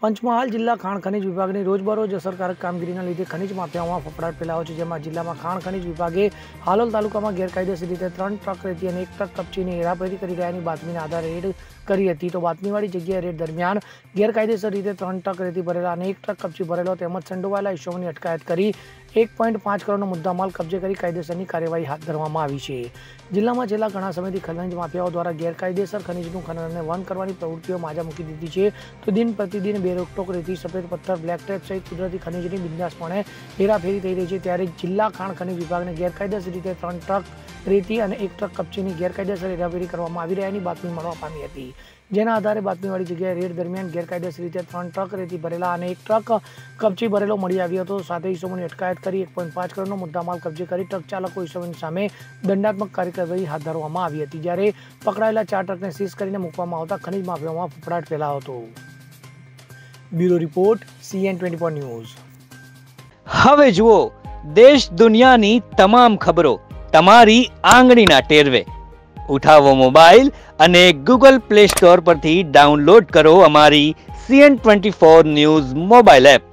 પંચમહાલ જિલ્લા ખાણ ખનીજ વિભાગની રોજબરોજ અસરકારક કામગીરીના લીધે ખનીજ માફિયાઓમાં ફફડાટ ફેલાયો છે, જેમાં જિલ્લામાં ખાણ ખનીજ વિભાગે હાલોલ તાલુકામાં ગેરકાયદેસર રીતે 3 ટ્રક રેતી અને 1 ટ્રક કપચીની હેરાફેરી કરી રહ્યાની બાતમીના આધારે રેડ કરી હતી. તો બાતમીવાળી જગ્યાએ રેડ દરમિયાન ગેરકાયદેસર રીતે 3 ટ્રક રેતી ભરેલા અને 1 ટ્રક કપચી ભરેલો તેમજ સંડોવાયેલા ઇસમોની અટકાયત કરી 1.5 કરોડનો મુદ્દામાલ કબજે કરી કાયદેસરની કાર્યવાહી હાથ ધરવામાં આવી છે. જિલ્લામાં છેલ્લા ઘણા સમયથી ખનીજ માફિયાઓ દ્વારા ગેરકાયદેસર ખનીજનું ખનન અને વહન કરવાની પ્રવૃત્તિઓ માજા મૂકી દીધી છે. તો દિન પ્રતિદિન બેરોકટોક રેતી, સફેદ પથ્થર, બ્લેક ટેપ સહિત કુદરતી ખનીજની બિંદાસપણે હેરાફેરી થઈ રહી છે. ત્યારે જિલ્લા ખાણ ખનીજ વિભાગને ગેરકાયદેસર રીતે 3 ટ્રક રેતી અને 1 ટ્રક કપચીની ગેરકાયદેસર હેરાફેરી કરવામાં આવી રહ્યાની બાતમી મળવા પામી હતી, જેના આધારે બાતમીવાળી જગ્યાએ રેડ દરમિયાન ગેરકાયદેસર રીતે 3 ટ્રક રેતી ભરેલા અને 1 ટ્રક કપચી ભરેલો મળી આવ્યો હતો. સાથે ઇસમોની અટકાયત કરી 1.5 કરોડનો મુદ્દામાલ કબજે કરી ટ્રક ચાલકો ઇસમોની સામે દંડાત્મક કાર્યવાહી હાથ ધરવામાં આવી હતી. જ્યારે પકડાયેલા 4 ટ્રકને સીઝ કરીને મૂકવામાં આવતા ખનીજ માફિયાઓમાં ફફડાટ ફેલાયો હતો. Bureau report CN24 news. હવે જુઓ દેશ દુનિયાની તમામ ખબરો તમારી આંગળીના ટેરવે. ઉઠાવો મોબાઈલ અને Google Play Store પરથી ડાઉનલોડ કરો અમારી CN24 ન્યૂઝ મોબાઈલ એપ.